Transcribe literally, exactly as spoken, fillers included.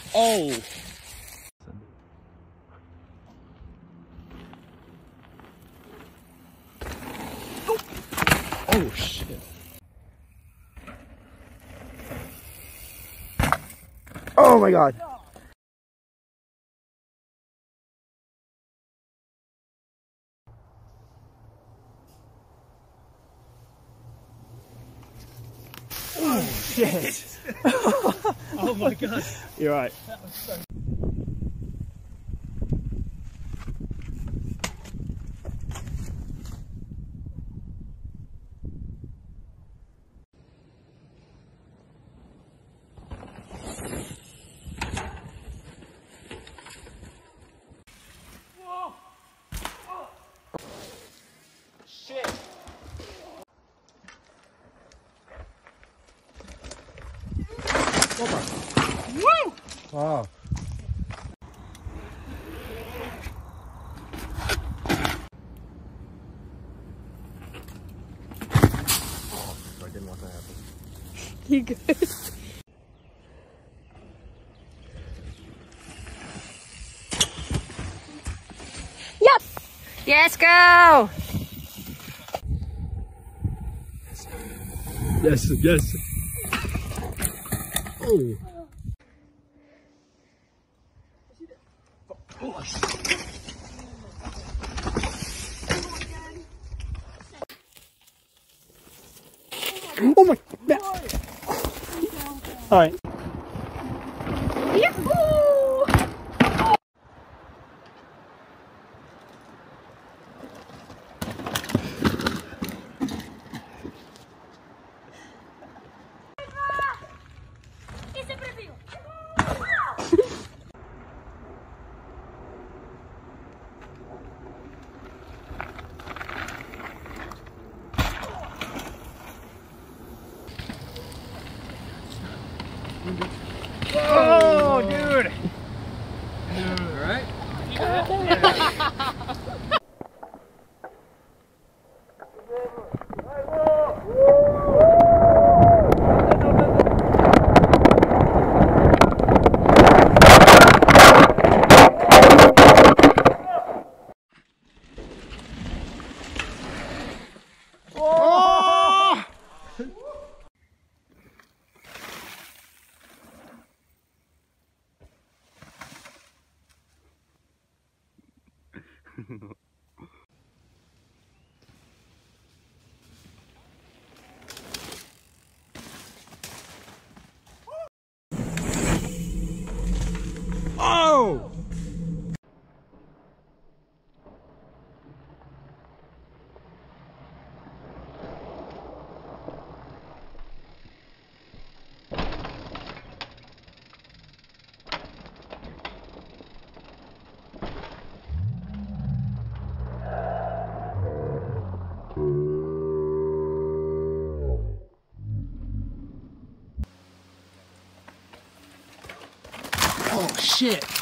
Oh! Oh shit. Oh my god. Oh shit. Oh my god. You're right. That was so Woo! Wow. Oh, I didn't want that to happen. You good? Yep! Yes, go! Yes, yes. Oh. Oh, oh my god. Alright. Yahoo! Oh, dude! Alright? Oh! Oh shit!